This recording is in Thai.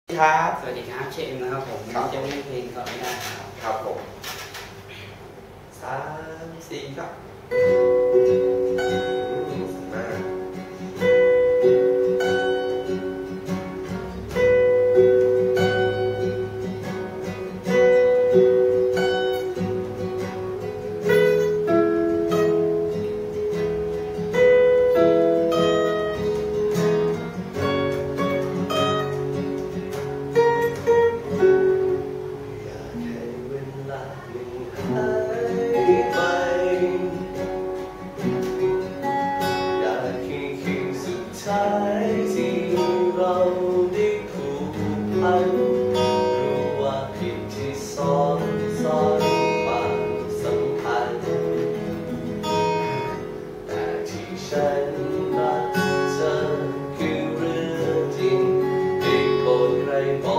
ครับสวัสดีครับเชมนะครับผมจะเล่นเพลงก็ไม่ได้ครับผม3 4ครับมาที่เราได้ผูกพันรู้ว่าผิดที่ซ่อนความสำคัญแต่ที่ฉันรักเธอคือเรื่องจริงได้โปรดใครบอก